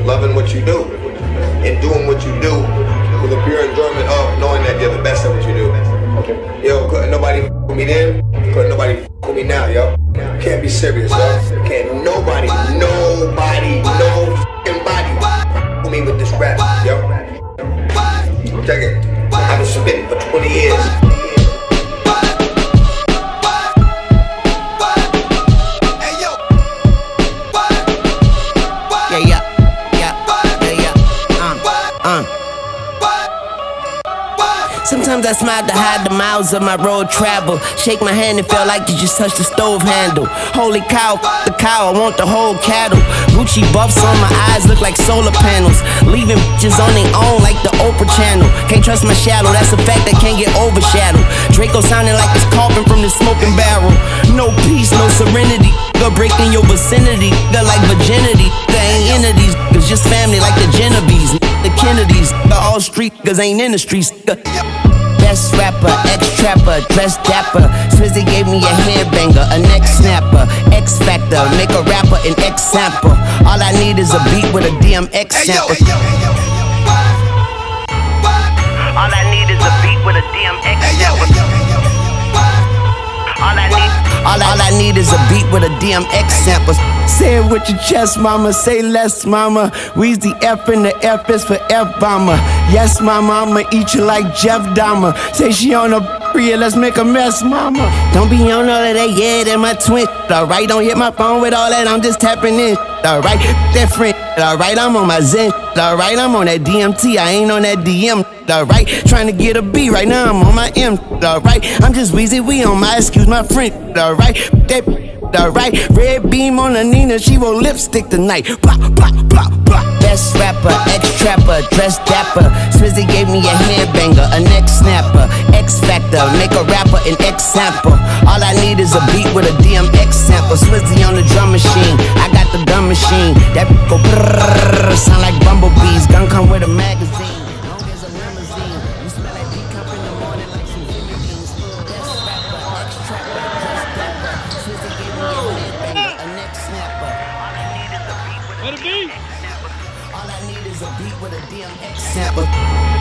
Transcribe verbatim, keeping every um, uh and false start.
loving what you do and doing what you do with the pure enjoyment of knowing that you're the best at what you do. Okay. Yo, couldn't nobody f with me then, couldn't nobody f with me now, yo. Can't be serious, yo. Can't nobody, nobody, no f***ing body f with me with this rap, yo. Check it. I've been spitting for twenty years. Sometimes I smile to hide the miles of my road travel. Shake my hand, it felt like you just touched the stove handle. Holy cow, f the cow, I want the whole cattle. Gucci buffs on my eyes look like solar panels. Leaving bitches on their own like the Oprah channel. Can't trust my shadow, that's a fact that can't get overshadowed. Draco sounding like it's coughing from the smoking barrel. No peace, no serenity. Go break in your vicinity. They're like virginity. They ain't into these niggas, just family like the Genovese, the Kennedys. The all street niggas ain't in the streets. Best rapper, ex-trapper, dressed dapper. Swizzy gave me a headbanger, a neck snapper. X Factor, make a rapper an X sample. All I need is a beat with a D M X sample. All I need is a beat with a D M X sample. All I need, all, all I need is a beat with a D M X sample. Say it with your chest, mama, say less, mama. We's the F and the F is for F-bomber. Yes, mama, I'ma eat you like Jeff Dahmer. Say she on a Bria, let's make a mess, mama. Don't be on all of that, yeah, that my twin. Alright, don't hit my phone with all that, I'm just tapping in. Alright, different. Alright, I'm on my Zen. Alright, I'm on that D M T, I ain't on that D M. Alright, trying to get a B, right now I'm on my M. Alright, I'm just Weezy, we on my, excuse my friend. Alright, that alright, red beam on the Nina, she wore lipstick tonight. Pop, pop, pop, pop. Best rapper, ex-trapper, dressed dapper. Swizzy gave me a headbanger, a neck snapper. X Factor, make a rapper an X sample. All I need is a beat with a D M X sample. Swizzy on the drum machine, I got the gun machine. That go brrrr, sound like bumblebees. Gun come with a magazine. Let it be. All I need is a beat with a D M X sample.